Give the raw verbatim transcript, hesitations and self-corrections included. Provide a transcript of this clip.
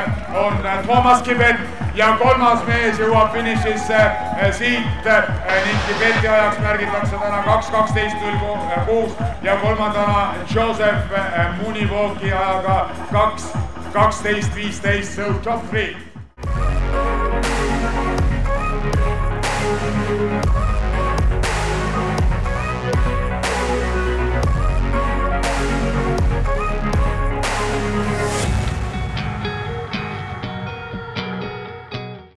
on Toomas Kibet ja kolmas mees jõuab finišisse siit ning Kibeti ajaks märgitakse täna kaks kaksteist null kuus ja kolmandana Joseph Munywoki ajaga kaks kaksteist viisteist, so top three.